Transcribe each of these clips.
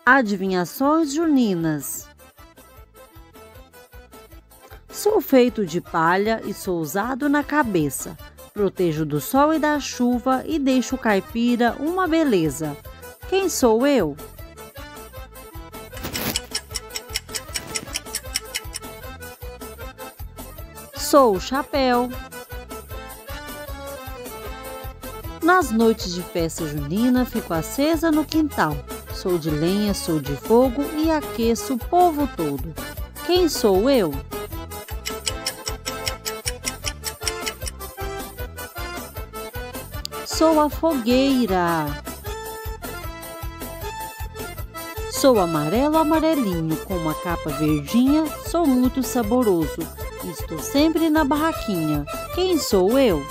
Adivinhações juninas. Sou feito de palha e sou usado na cabeça. Protejo do sol e da chuva e deixo o caipira uma beleza. Quem sou eu? Sou o chapéu. Nas noites de festa junina fico acesa no quintal. Sou de lenha, sou de fogo e aqueço o povo todo. Quem sou eu? Sou a fogueira. Sou amarelo, amarelinho, com uma capa verdinha, sou muito saboroso. Estou sempre na barraquinha. Quem sou eu?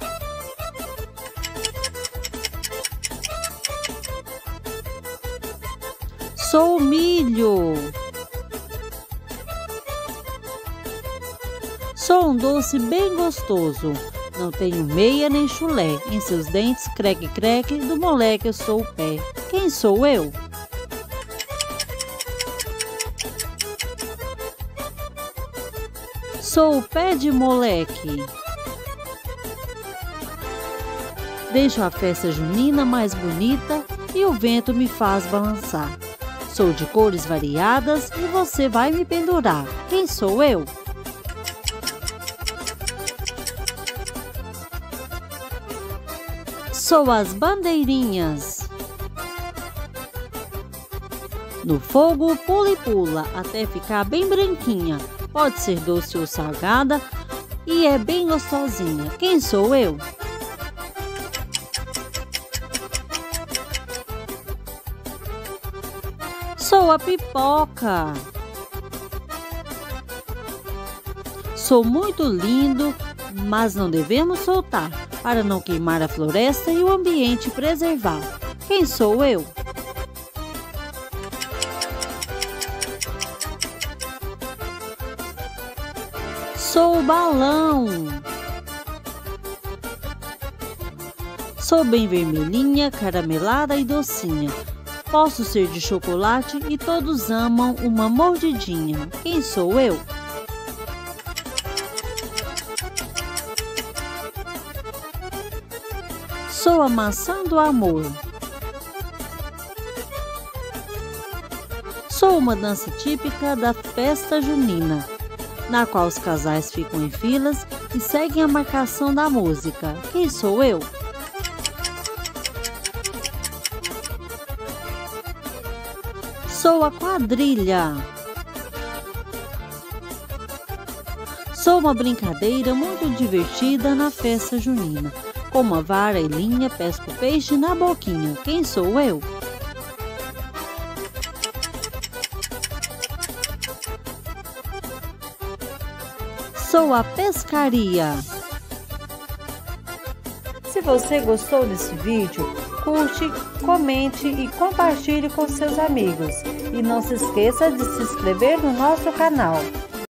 Sou o milho. Sou um doce bem gostoso. Não tenho meia nem chulé. Em seus dentes, creque, creque, do moleque eu sou o pé. Quem sou eu? Sou o pé de moleque. Deixo a festa junina mais bonita e o vento me faz balançar. Sou de cores variadas e você vai me pendurar. Quem sou eu? Sou as bandeirinhas. No fogo pula e pula até ficar bem branquinha. Pode ser doce ou salgada e é bem gostosinha. Quem sou eu? Sou a pipoca. Sou muito lindo, mas não devemos soltar, para não queimar a floresta e o ambiente preservar. Quem sou eu? Sou o balão. Sou bem vermelhinha, caramelada e docinha. Posso ser de chocolate e todos amam uma mordidinha. Quem sou eu? Sou a maçã do amor. Sou uma dança típica da festa junina, na qual os casais ficam em filas e seguem a marcação da música. Quem sou eu? Sou a quadrilha. Sou uma brincadeira muito divertida na festa junina. Com uma vara e linha, pesco peixe na boquinha. Quem sou eu? Sou a pescaria. Se você gostou desse vídeo, curte, comente e compartilhe com seus amigos. E não se esqueça de se inscrever no nosso canal.